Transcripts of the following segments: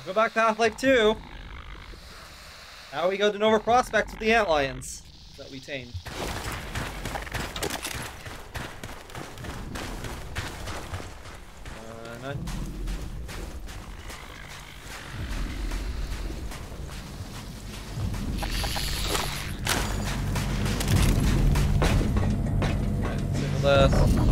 Go back to Half-Life 2. Now we go to Nova Prospects with the antlions that we tamed. None. This.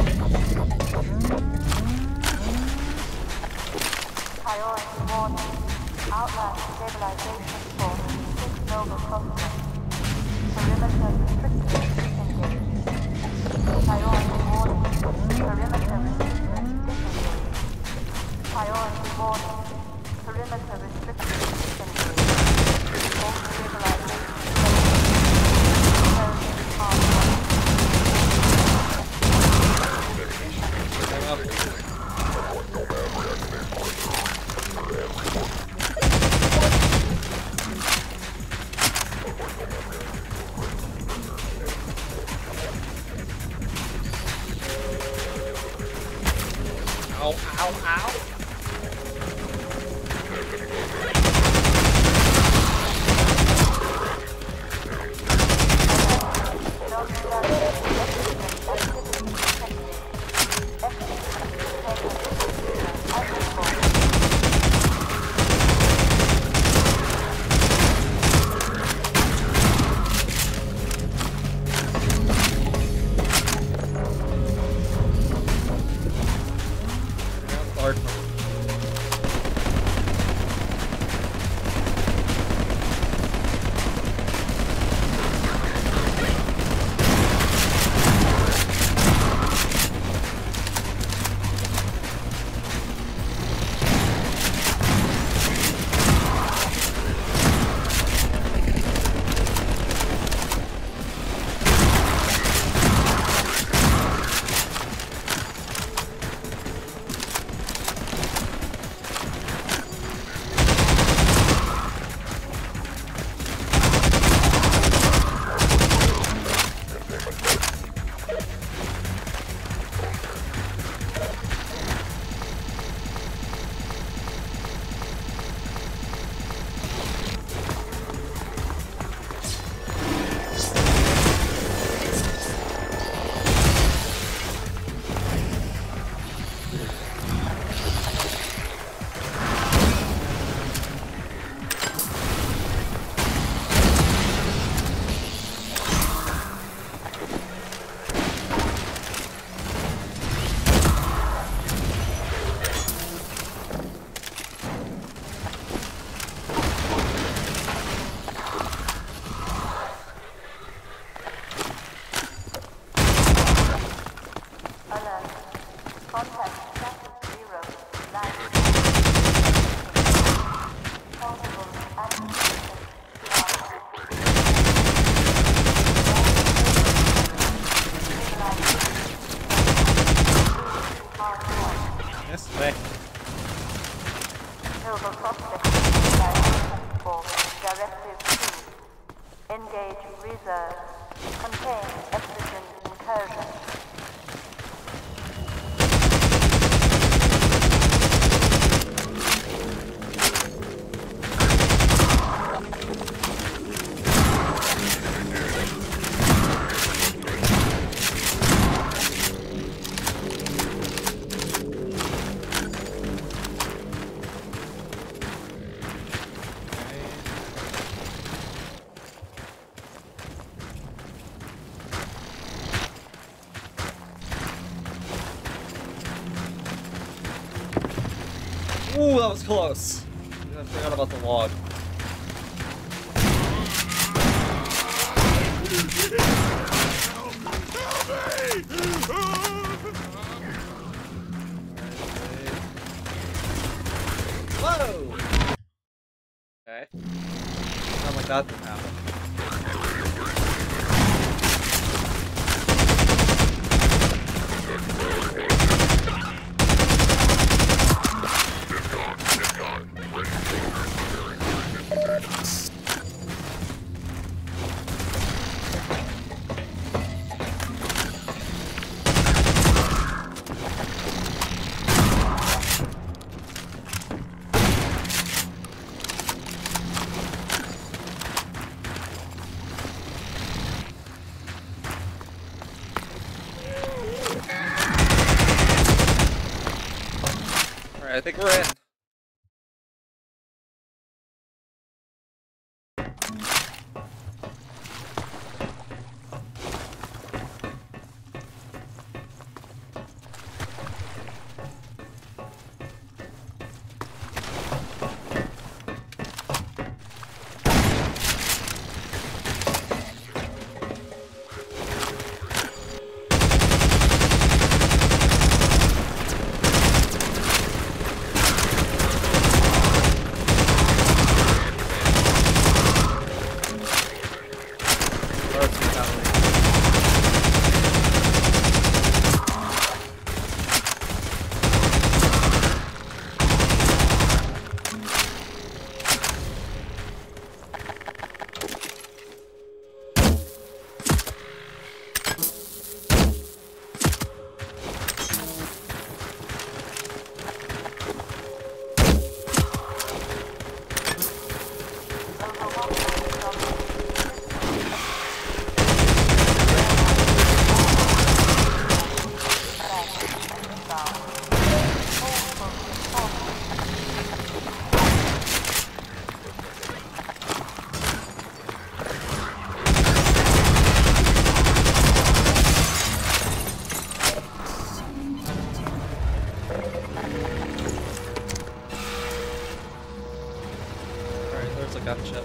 Priority warning. Outline stabilization force 6 Nova Prospect. Perimeter restricted. Engaged. Priority warning. Perimeter restricted. Disengaged. Priority warning. Perimeter restricted. Disengaged. Force stabilization. Ow, ow, ow. Ooh, that was close. I forgot about the log. Whoa! Okay. Sound like that didn't happen. there's a gunship.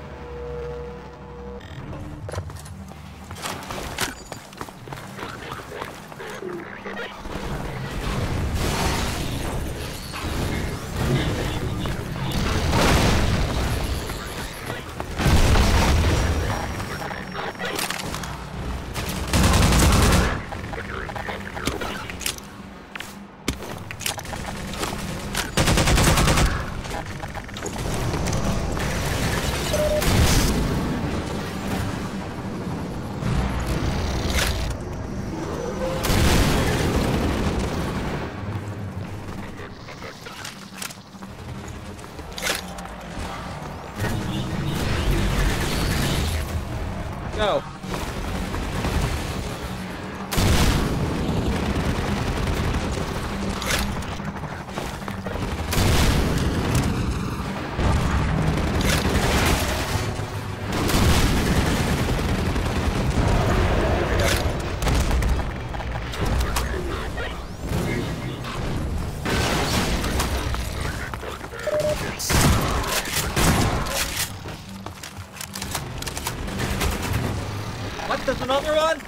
Go. What? There's another one?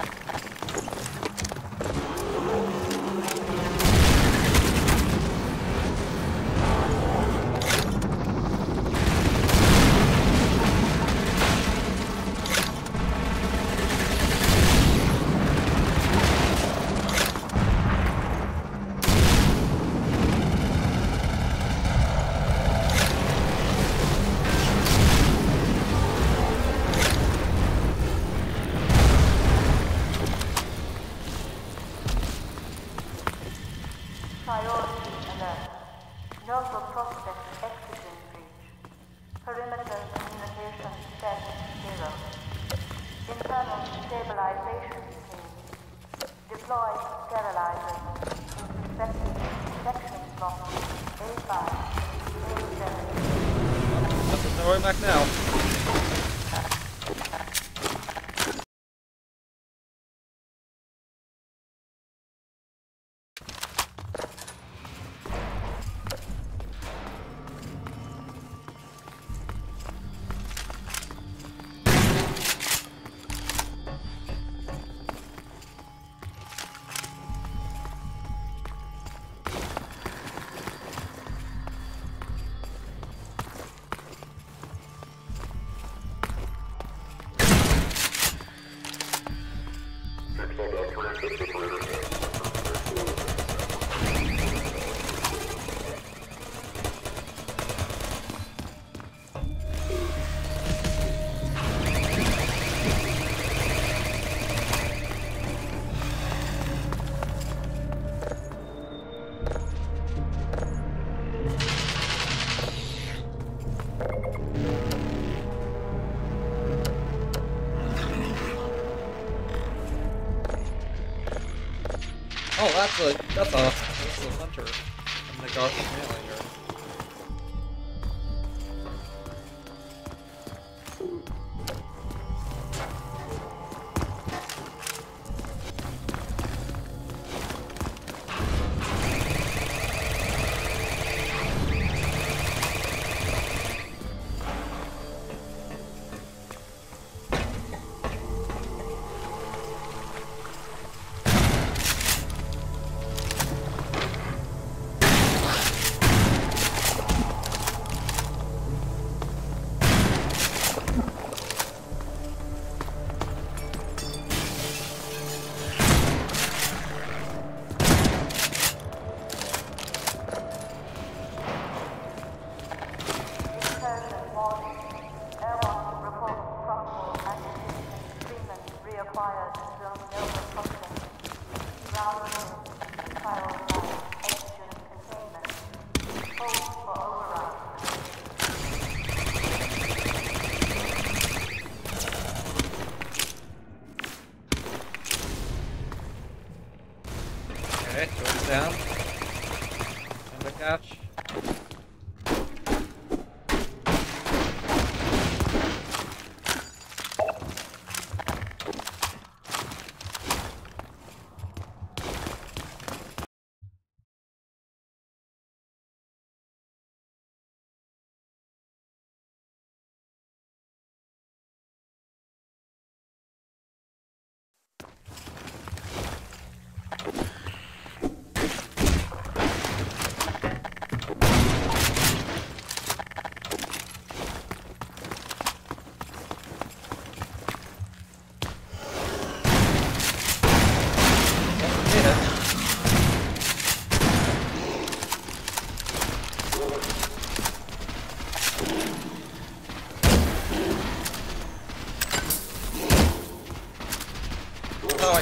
Priority alert. Nova prospect oxygen breach. Perimeter communication status 0. Internal stabilization team. Deploy sterilizers. Section block A5, A7. That's no way back now. Oh, that's a hunter from the Garden Melee here.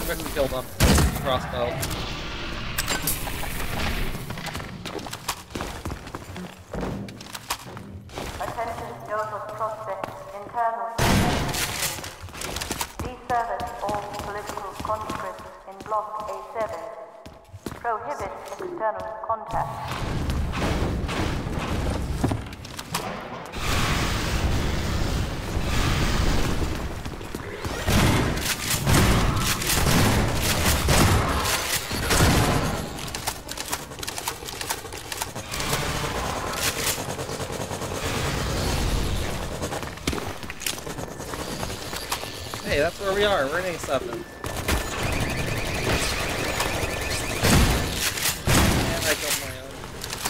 quickly kill them. Crossbow. Attention Nova prospects, internal. Deservice all political conscripts in Block A7. Prohibit external contact. Hey, that's where we are. We're in A7. And I killed my own.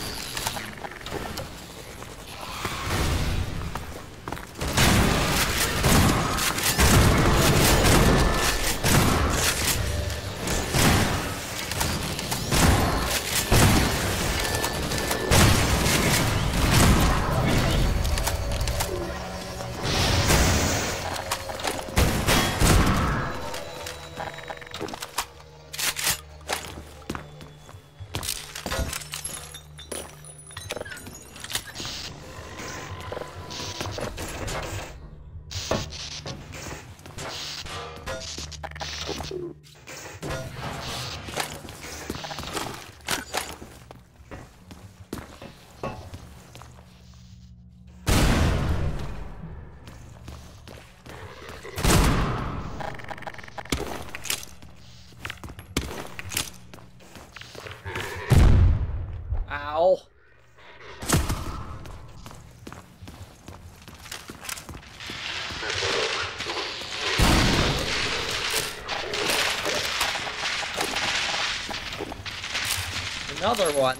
Ow. Another one.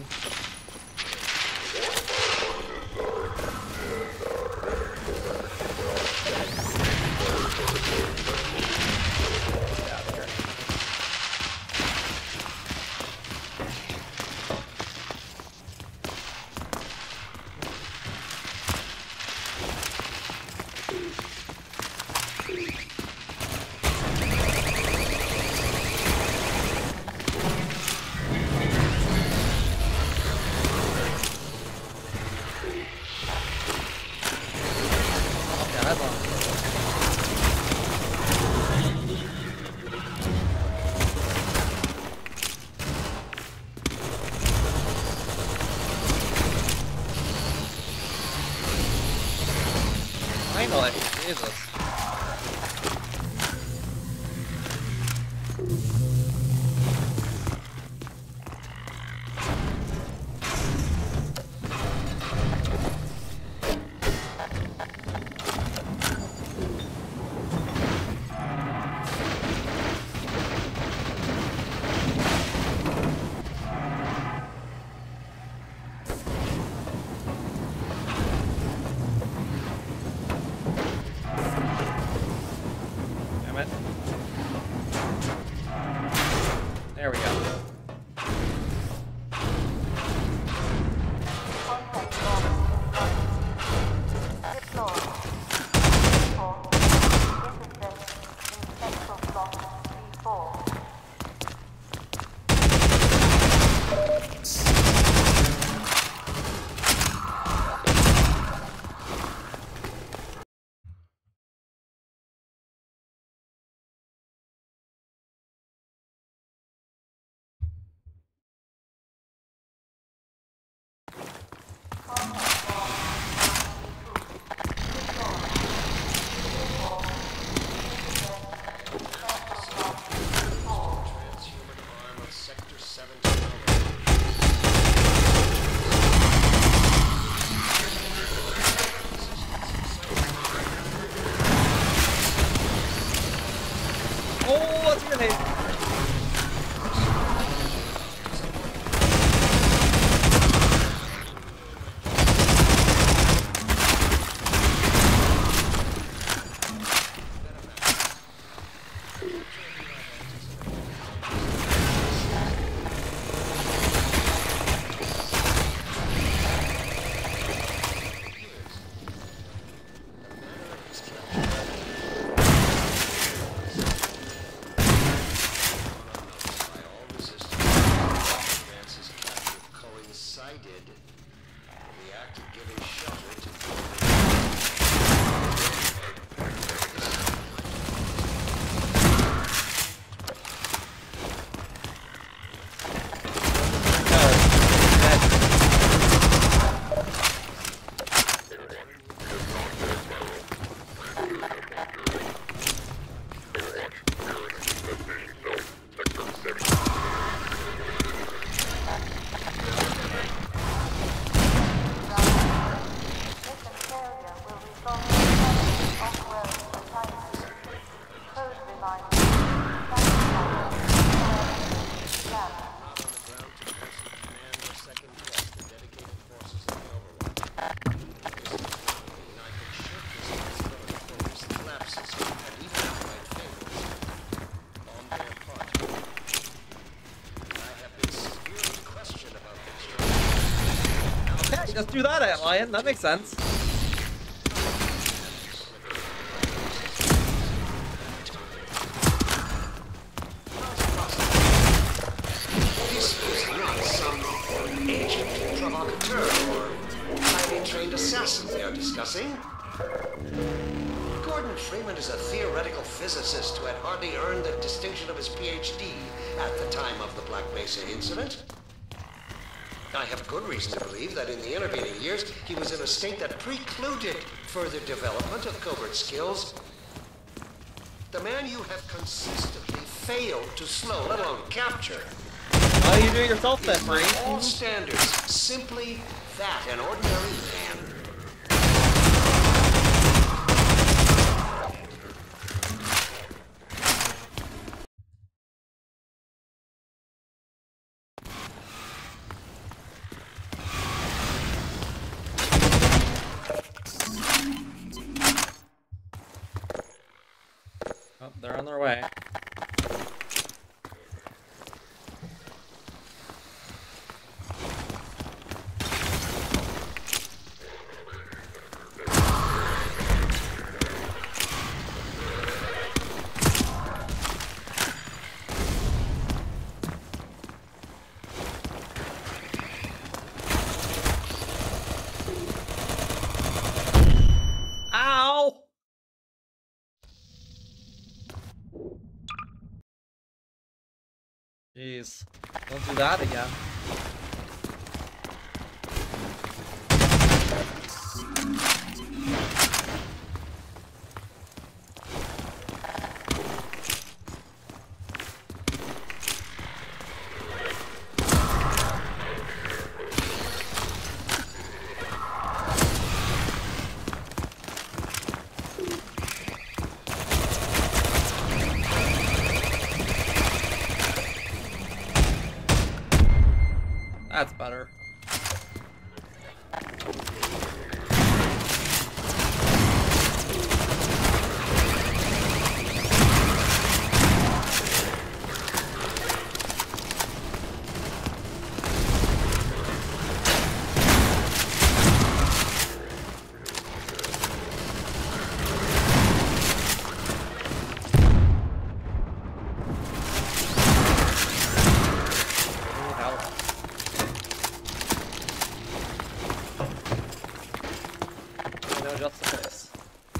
Finally, Jesus. just do that, Antlion. That makes sense. This is not some agent provocateur or highly trained assassin they are discussing. Gordon Freeman is a theoretical physicist who had hardly earned the distinction of his PhD at the time of the Black Mesa incident. I have good reason to believe that in the intervening years, he was in a state that precluded further development of covert skills. The man you have consistently failed to slow, let alone capture. Why do you do it yourself then, By Bree? all standards, simply that, an ordinary man. Oh, they're on their way. Ow! Jeez. Don't do that again. That's better. Just the place.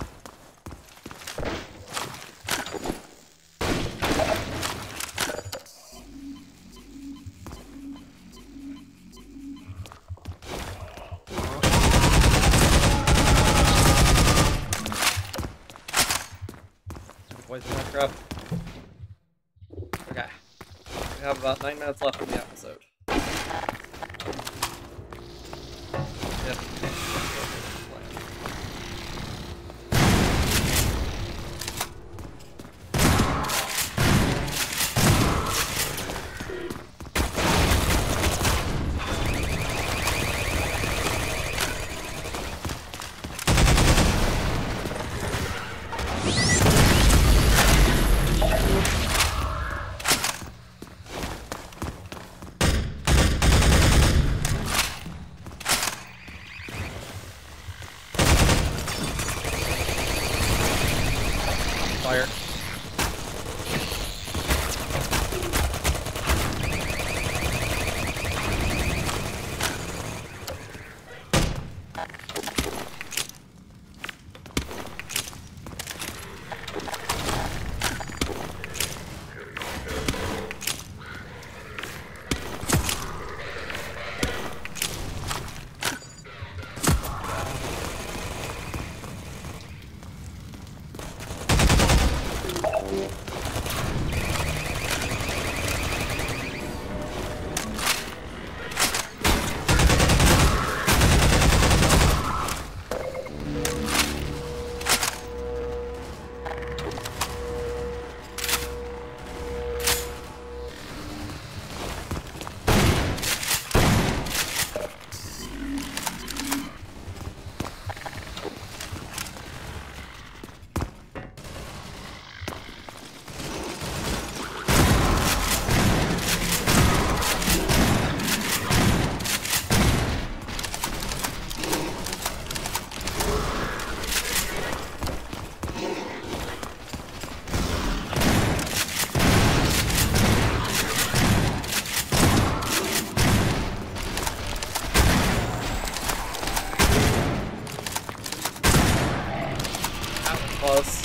Poison that crap. Okay. We have about 9 minutes left in the episode. Yep. Fire. close.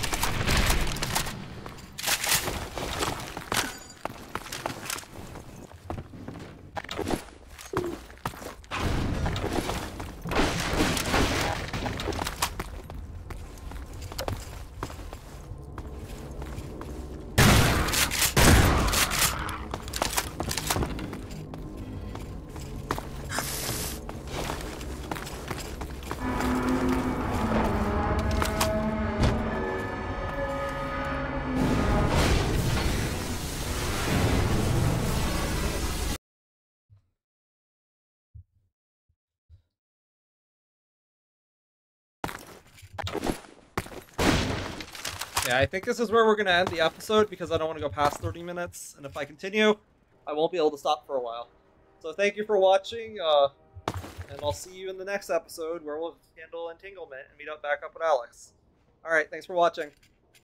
Yeah, I think this is where we're going to end the episode because I don't want to go past 30 minutes. And if I continue, I won't be able to stop for a while. So thank you for watching, and I'll see you in the next episode where we'll handle entanglement and meet up back up with Alex. Alright, thanks for watching.